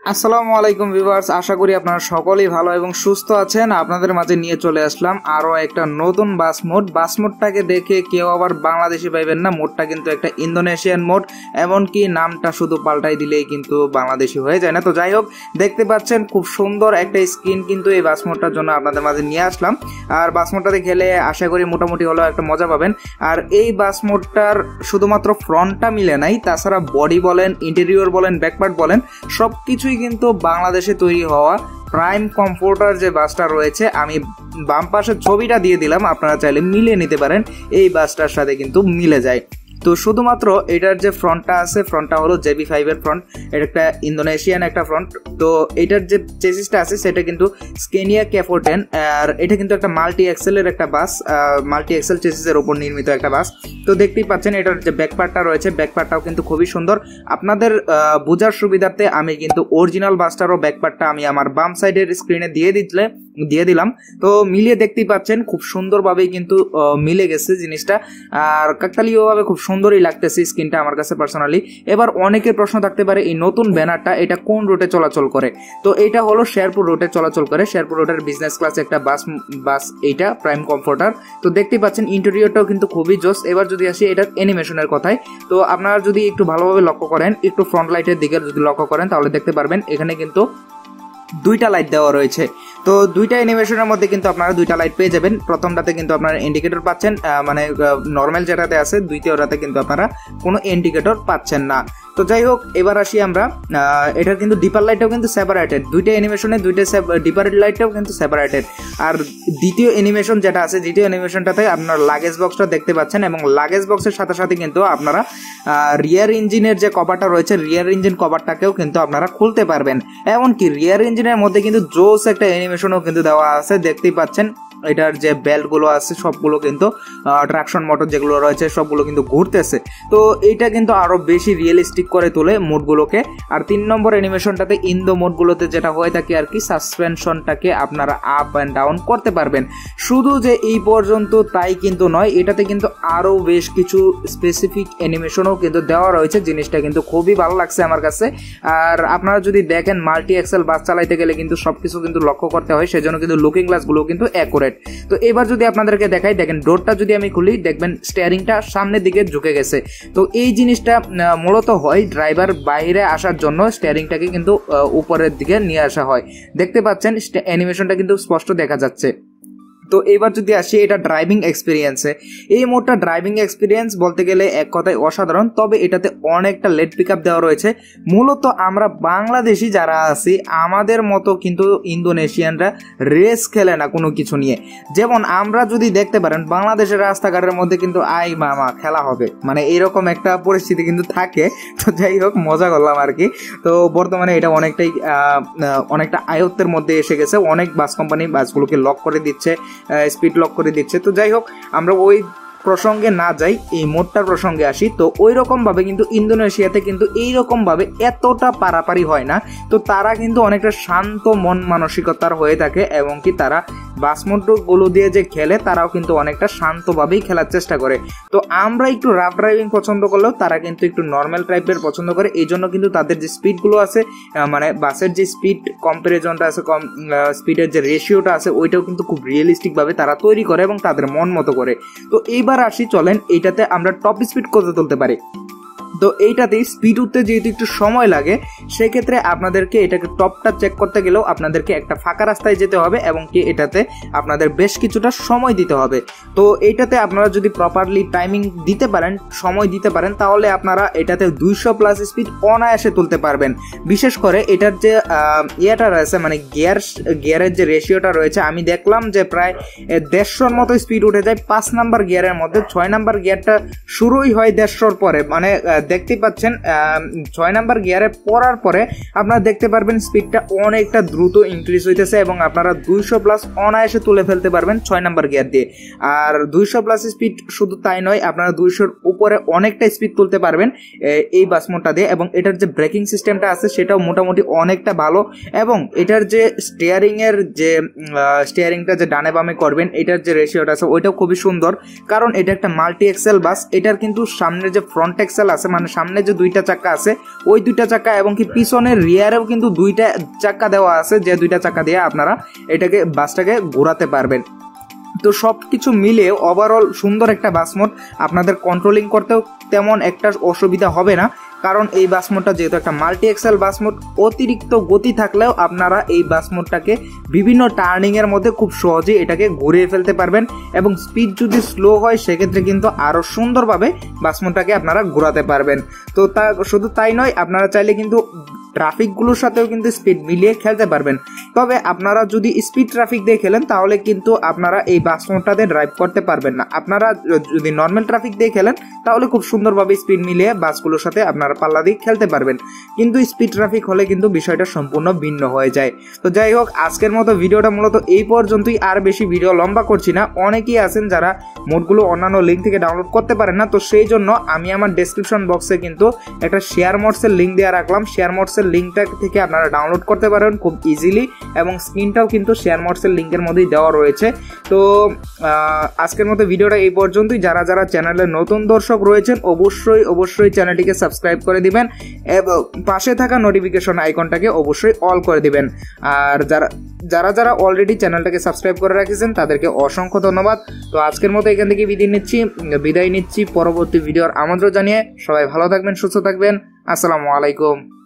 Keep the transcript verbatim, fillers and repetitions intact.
আসসালামু আলাইকুম ভিউয়ার্স, আশা করি আপনারা সকলেই ভালো এবং সুস্থ আছেন। আপনাদের মাঝে নিয়ে চলে আসলাম আরো একটা নতুন বাস মোড। বাস মোডটাকে দেখে কেউ আবার বাংলাদেশি পাইবেন না, মোডটা কিন্তু একটা ইন্দোনেশিয়ান মোড, এমনকি নামটা শুধু পাল্টাই দিলেই কিন্তু বাংলাদেশি হয়ে যায় না। তো যাই হোক, দেখতে পাচ্ছেন খুব সুন্দর একটা স্ক্রিন কিন্তু এই বাস মোডটার জন্য আপনাদের মাঝে নিয়ে আসলাম। আর বাস মোডটাতে খেলে আশা করি মোটামুটি হলেও একটা মজা পাবেন। আর এই বাস মোডটার শুধুমাত্র ফ্রন্টটা মিলে নাই, তাছাড়া বডি বলেন, ইন্টেরিয়র বলেন, ব্যাকপার্ট বলেন, সব কিছু কিন্তু বাংলাদেশে তৈরি হওয়া প্রাইম কমফোর্টার যে বাসটা রয়েছে, আমি বাম পাশের ছবিটা দিয়ে দিলাম, আপনারা চাইলে মিলিয়ে নিতে পারেন, এই বাসটার সাথে কিন্তু মিলে যায়। তো শুধুমাত্র এটার যে ফ্রন্টটা আছে, ফ্রন্টটা হলো জেবি ফাইভ এর ফ্রন্ট, এটা একটা ইন্দোনেশিয়ান একটা ফ্রন্ট। তো এটার যে চেসিসটা আছে সেটা কিন্তু স্কেনিয়া কে ফোর টেন, আর এটা কিন্তু একটা মাল্টি এক্সেলের একটা বাস, মাল্টি এক্সেল চেসিসের উপর নির্মিত একটা বাস। তো দেখতেই পাচ্ছেন এটার যে ব্যাকপার্টটা রয়েছে, ব্যাকপার্টটাও কিন্তু খুবই সুন্দর। আপনাদের বোঝার সুবিধার্থে আমি কিন্তু অরিজিনাল বাসটারও ব্যাকপার্টটা আমি আমার বাম সাইডের স্ক্রিনে দিয়ে দিলে দিয়ে দিলাম। তো মিলিয়ে দেখতেই পাচ্ছেন খুব সুন্দরভাবেই কিন্তু মিলে গেছে জিনিসটা, আর কাকতালীয়ভাবে খুব সুন্দরই লাগতেছে স্ক্রিনটা আমার কাছে পার্সোনালি। এবার অনেকের প্রশ্ন থাকতে পারে এই নতুন ব্যানারটা এটা কোন রুটে চলাচল করে। তো এটা হলো শেরপুর রুটে চলাচল করে, শেরপুর রুটের বিজনেস ক্লাস একটা বাস বাস এইটা প্রাইম কমফোর্টার। তো দেখতেই পাচ্ছেন ইন্টেরিয়রটাও কিন্তু খুবই জোস। এবার যদি আসি এটার অ্যানিমেশনের কথায়, তো আপনারা যদি একটু ভালোভাবে লক্ষ্য করেন, একটু ফ্রন্ট লাইটের দিকে যদি লক্ষ্য করেন তাহলে দেখতে পারবেন এখানে কিন্তু দুইটা লাইট দেওয়া রয়েছে। তো দুইটা অ্যানিমেশনের মধ্যে কিন্তু আপনারা দুইটা লাইট পেয়ে যাবেন। প্রথমটাতে কিন্তু আপনারা ইন্ডিকেটর পাচ্ছেন, মানে নর্মাল যেটাতে আছে, দ্বিতীয়টাতে কিন্তু আপনারা কোনো ইন্ডিকেটর পাচ্ছেন না। তো যাই হোক, এবার আসি আমরা, এটার কিন্তু ডিপার লাইটটাও কিন্তু সেপারেটেড, দুইটা অ্যানিমেশনে দুইটা ডিপার লাইটটাও কিন্তু সেপারেটেড। আর দ্বিতীয় অ্যানিমেশন যেটা আছে, দ্বিতীয় অ্যানিমেশনটাতে আপনার লাগেজ বক্সটা দেখতে পাচ্ছেন, এবং লাগেজ বক্সের সাথে সাথে কিন্তু আপনারা রিয়ার ইঞ্জিনের যে কভারটা রয়েছে, রিয়ার ইঞ্জিন কভারটাকেও কিন্তু আপনারা খুলতে পারবেন। এমনকি রিয়ার ইঞ্জিনের মধ্যে কিন্তু জোস একটা অ্যানিমেশনও কিন্তু দেওয়া আছে, দেখতেই পাচ্ছেন। এটার যে বেল্টগুলো আছে সবগুলো কিন্তু ট্রাকশন মোটর যেগুলো রয়েছে সবগুলো কিন্তু ঘুরতেছে। তো এইটা কিন্তু আরো বেশি রিয়েলিস্টিক করে তোলে মোডগুলোকে। আর তিন নম্বর অ্যানিমেশনটাতে ইন্দো মোডগুলোতে যেটা হয়ে থাকে আর কি, সাসপেনশনটাকে আপনারা আপ অ্যান্ড ডাউন করতে পারবেন। শুধু যে এই পর্যন্ত তাই কিন্তু নয়, এটাতে কিন্তু আরো বেশ কিছু স্পেসিফিক অ্যানিমেশনও কিন্তু দেওয়া রয়েছে। জিনিসটা কিন্তু খুবই ভালো লাগছে আমার কাছে। আর আপনারা যদি দেখেন মাল্টি এক্সেল বাস চালাইতে গেলে কিন্তু সবকিছু কিন্তু লক্ষ্য করতে হয়, সেজন্য কিন্তু লুকিং গ্লাসগুলো কিন্তু অ্যাকুরেট। তো এবার যদি আপনাদেরকে দেখাই, দেখেন ডোরটা যদি আমি খুলি, দেখবেন স্টিয়ারিংটা সামনের দিকে ঝুঁকে গেছে। তো এই জিনিসটা মূলত হয় ড্রাইভার বাইরে আসার জন্য, স্টিয়ারিংটাকে কিন্তু উপরের দিকে নিয়ে আসা হয়। দেখতে পাচ্ছেন অ্যানিমেশনটা কিন্তু স্পষ্ট দেখা যাচ্ছে। তো এবার যদি আসি এটা ড্রাইভিং এক্সপিরিয়েন্সে, এই মোডটা ড্রাইভিং এক্সপিরিয়েন্স বলতে গেলে এক কথায় অসাধারণ। তবে এটাতে অনেকটা লেট পিক আপ দেওয়া রয়েছে। মূলত আমরা বাংলাদেশি যারা আছি, আমাদের মতো কিন্তু ইন্দোনেশিয়ানরা রেস খেলে না কোনো কিছু নিয়ে। যেমন আমরা যদি দেখতে পারেন বাংলাদেশের রাস্তাঘাটের মধ্যে কিন্তু আই মামা খেলা হবে, মানে এরকম একটা পরিস্থিতি কিন্তু থাকে। তো যাই হোক, মজা করলাম আর কি। তো বর্তমানে এটা অনেকটাই অনেকটা আয়ত্তের মধ্যে এসে গেছে। অনেক বাস কোম্পানি বাসগুলোকে লক করে দিচ্ছে, স্পিড লক করে দিচ্ছে। তো যাই হোক, আমরা ওই প্রসঙ্গে না যাই, এই মোডটার প্রসঙ্গে আসি। তো ওই রকম ভাবে কিন্তু ইন্দোনেশিয়াতে কিন্তু এইরকম ভাবে এতটা পারাপারি হয় না। তো তারা কিন্তু অনেকটা শান্ত মন মানসিকতার হয়ে থাকে, এবং কি তারা বাস মোডগুলো দিয়ে যে খেলে তারাও কিন্তু অনেকটা শান্তভাবেই খেলার চেষ্টা করে। তো আমরা একটু রাফ ড্রাইভিং পছন্দ করলেও তারা কিন্তু একটু নর্মাল টাইপের পছন্দ করে। এই জন্য কিন্তু তাদের যে স্পিডগুলো আছে, মানে বাসের যে স্পিড কম্পারিজনটা আছে, কম স্পিডের যে রেশিওটা আছে, ওইটাও কিন্তু খুব রিয়েলিস্টিক ভাবে তারা তৈরি করে এবং তাদের মন মতো করে। তো এইবার আসি, চলেন এইটাতে আমরা টপ স্পিড কত তুলতে পারি। তো এইটাতে স্পিড উঠতে যেহেতু একটু সময় লাগে, সেক্ষেত্রে আপনাদেরকে এটাকে টপটা চেক করতে গেলেও আপনাদেরকে একটা ফাঁকা রাস্তায় যেতে হবে, এবং কি এটাতে আপনাদের বেশ কিছুটা সময় দিতে হবে। তো এইটাতে আপনারা যদি প্রপারলি টাইমিং দিতে পারেন, সময় দিতে পারেন, তাহলে আপনারা এটাতে দুইশো প্লাস স্পিড অনায়াসে তুলতে পারবেন। বিশেষ করে এটার যে ইয়েটা রয়েছে, মানে গিয়ার গিয়ারের যে রেশিওটা রয়েছে, আমি দেখলাম যে প্রায় দেড়শোর মতো স্পিড উঠে যায় পাঁচ নাম্বার গিয়ারের মধ্যে। ছয় নাম্বার গিয়ারটা শুরুই হয় দেড়শোর পরে, মানে দেখতে পাচ্ছেন ছয় নাম্বার গিয়ারে পড়ার পরে আপনারা দেখতে পারবেন স্পিডটা অনেকটা দ্রুত ইনক্রিজ হইতেছে, এবং আপনারা দুইশো প্লাস অনায়াসে তুলে ফেলতে পারবেন ছয় নাম্বার গিয়ার দিয়ে। আর দুইশো প্লাস স্পিড শুধু তাই নয়, আপনারা দুইশোর উপরে অনেকটা স্পিড তুলতে পারবেন এই বাস মোডটা দিয়ে। এবং এটার যে ব্রেকিং সিস্টেমটা আছে সেটাও মোটামুটি অনেকটা ভালো, এবং এটার যে স্টিয়ারিং এর যে স্টিয়ারিংটা যে ডানে বামে করবেন, এটার যে রেশিওটা আছে ওইটাও খুবই সুন্দর, কারণ এটা একটা মাল্টি এক্সেল বাস। এটার কিন্তু সামনের যে ফ্রন্ট এক্সেল আছে, মানে মানে সামনে যে দুইটা চাকা আছে ওই দুইটা চাকা এবং কি পিছনের রিয়ারেও কিন্তু দুইটা চাকা দেওয়া আছে, যে দুইটা চাকা দিয়ে আপনারা এটাকে বাসটাকে ঘোরাতে পারবেন। তো সব কিছু মিলে ওভারঅল সুন্দর একটা বাস মোড, আপনাদের কন্ট্রোলিং করতেও তেমন একটা অসুবিধা হবে না, কারণ এই বাস মোডটা যেহেতু একটা মাল্টি এক্সেল বাস মোড, অতিরিক্ত গতি থাকলেও আপনারা এই বাস মোডটাকে বিভিন্ন টার্নিং এর মধ্যে খুব সহজেই এটাকে ঘুরিয়ে ফেলতে পারবেন এবং স্পিড যদি স্লো হয় সেক্ষেত্রে কিন্তু আরো সুন্দরভাবে বাস মোডটাকে আপনারা ঘোরাতে পারবেন। তো তা শুধু তাই নয়, আপনারা চাইলে কিন্তু ট্রাফিকগুলোর সাথেও কিন্তু স্পিড মিলিয়ে খেলতে পারবেন। তবে আপনারা যদি স্পিড ট্রাফিক দিয়ে খেলেন তাহলে কিন্তু আপনারা এই বাস মোডটাতে ড্রাইভ করতে পারবেন না। আপনারা যদি নর্মাল ট্রাফিক দিয়ে খেলেন তাহলে খুব সুন্দরভাবে স্পিড মিলিয়ে বাসগুলোর সাথে আপনারা পাল্লা দিয়ে খেলতে পারবেন, কিন্তু স্পিড ট্রাফিক হলে কিন্তু বিষয়টা সম্পূর্ণ ভিন্ন হয়ে যায়। তো যাই হোক, আজকের মতো ভিডিওটা মূলত এই পর্যন্তই, আর বেশি ভিডিও লম্বা করছি না। অনেকেই আছেন যারা মোডগুলো অন্যান্য লিঙ্ক থেকে ডাউনলোড করতে পারেন না, তো সেই জন্য আমি আমার ডেসক্রিপশন বক্সে কিন্তু একটা শেয়ার মোডসের লিঙ্ক দেওয়া রাখলাম। শেয়ার মোডসের লিঙ্কটা থেকে আপনারা ডাউনলোড করতে পারেন খুব ইজিলি, এবং স্ক্রিনটাও কিন্তু শেয়ার মোডসের লিঙ্কের মধ্যেই দেওয়া রয়েছে। তো আজকের মতো ভিডিওটা এই পর্যন্তই। যারা যারা চ্যানেলে নতুন দর্শক রয়েছেন অবশ্যই অবশ্যই চ্যানেলটিকে সাবস্ক্রাইব করে দিবেন এবং পাশে থাকা নোটিফিকেশন আইকনটাকে অবশ্যই অল করে দিবেন। আর যারা যারা যারা অলরেডি চ্যানেলটাকে সাবস্ক্রাইব করে রাখেছেন তাদেরকে অসংখ্য ধন্যবাদ। তো আজকের মতো এখান থেকে বিদায় নিচ্ছি বিদায় নিচ্ছি পরবর্তী ভিডিওর আমন্ত্রণ জানিয়ে। সবাই ভালো থাকবেন, সুস্থ থাকবেন। আসসালামু আলাইকুম।